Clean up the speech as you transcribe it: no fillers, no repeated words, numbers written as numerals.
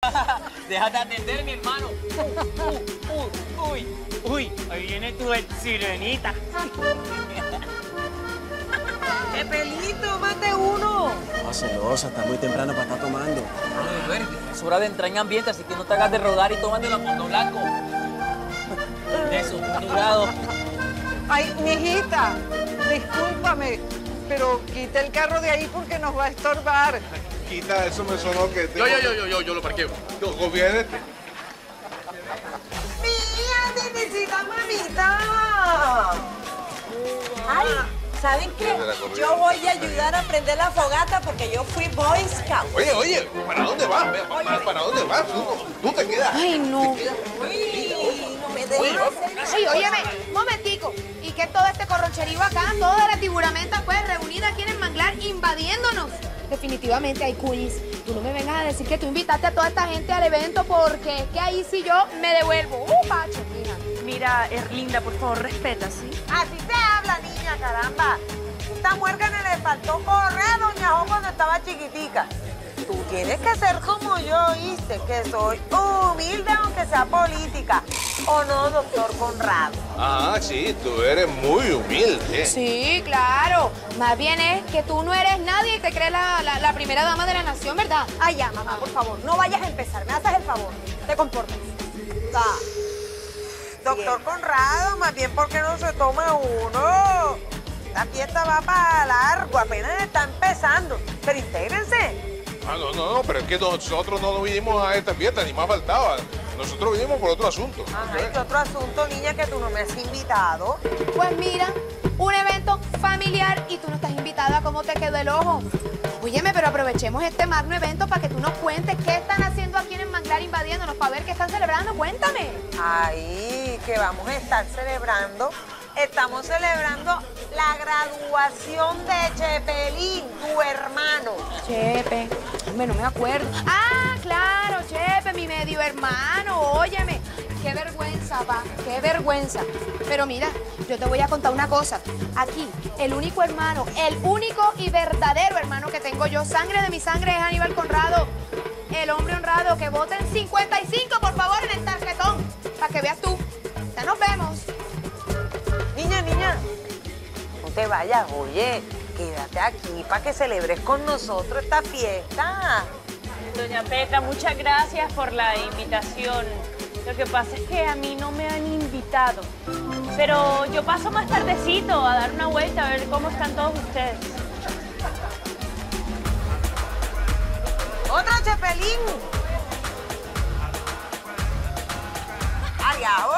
Déjate atender, mi hermano. Uy, ahí viene tu sirenita. ¡Qué pelito! ¡Mate uno! No, celosa, está muy temprano para estar tomando. Es hora de entrar en ambiente, así que no te hagas de rodar y tomando la fondo blanco. Eso, durado. Ay, mijita, discúlpame, pero quita el carro de ahí porque nos va a estorbar. Quita, eso me sonó que... Yo lo parqueo. No, conviértete. ¡Mía, necesita mamita! Ay, ¿saben qué? Yo voy a ayudar a prender la fogata porque yo fui Boy Scout. Oye, ¿para dónde vas? ¿Para dónde vas? Tú te quedas. Ay, no. Te quedas. Uy, no me dejas. Oye, óyeme, momentico. ¿Y qué es todo este corroncherío acá? Toda la tiburamenta pues reunida aquí en el manglar invadiéndonos. Definitivamente hay cuis. Tú no me vengas a decir que tú invitaste a toda esta gente al evento porque es que ahí sí yo me devuelvo. Pacho, hija. Mira, Erlinda, por favor, respeta, ¿sí? Así se habla, niña, caramba. Esta muerca no le faltó correr a Doña Jo cuando estaba chiquitica. Tú tienes que ser como yo, ¿oíste? Que soy humilde aunque sea política. ¿O no, doctor Conrado? Ah, sí, tú eres muy humilde. Sí, claro. Más bien es que tú no eres nadie y te crees la primera dama de la nación, ¿verdad? Ay, ya, mamá, por favor, no vayas a empezar. Me haces el favor. Te comportas. Doctor Conrado, más bien porque no se toma uno. La fiesta va para largo, apenas está empezando. Pero intégrense. Ah, no, pero es que nosotros no vinimos a esta fiesta, ni más faltaba. Nosotros vinimos por otro asunto. Ajá, ¿qué otro asunto, niña, que tú no me has invitado? Pues mira, un evento familiar y tú no estás invitada. ¿Cómo te quedó el ojo? Óyeme, pero aprovechemos este magno evento para que tú nos cuentes qué están haciendo aquí en el manglar invadiéndonos, para ver qué están celebrando. Cuéntame. Ay, que vamos a estar celebrando. Estamos celebrando la graduación de Chepelín, tu hermano. Chepe, hombre, no me acuerdo. Ah, claro, Chepe, mi medio hermano, óyeme. Qué vergüenza, pa, qué vergüenza. Pero mira, yo te voy a contar una cosa. Aquí, el único hermano, el único y verdadero hermano que tengo yo, sangre de mi sangre, es Aníbal Conrado. El hombre honrado, que voten 55, por favor, en el tarjetón, para que veas tú. Ya nos vemos. Niña, no te vayas, oye, quédate aquí para que celebres con nosotros esta fiesta. Doña Petra, muchas gracias por la invitación. Lo que pasa es que a mí no me han invitado. Pero yo paso más tardecito a dar una vuelta a ver cómo están todos ustedes. ¡Otro Chepelín! ¡Ay, ahora!